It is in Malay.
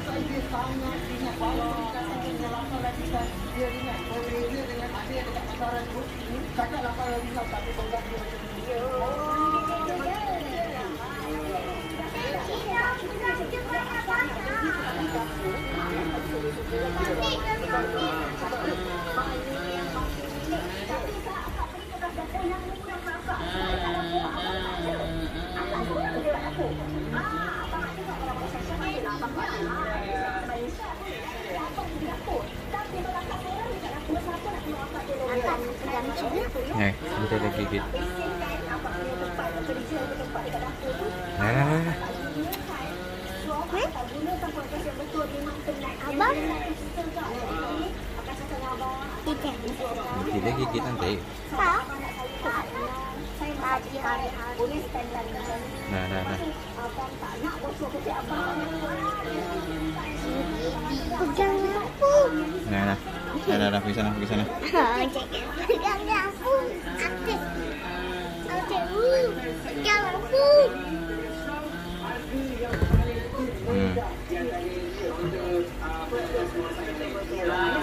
Nih, udah ada gigit. Nah. Abang. Gigitnya gigit nanti. Nah. Pegang lampu. Nah, pergi sana. Pegang lampu. Aktif. Pegang lampu. Hmm.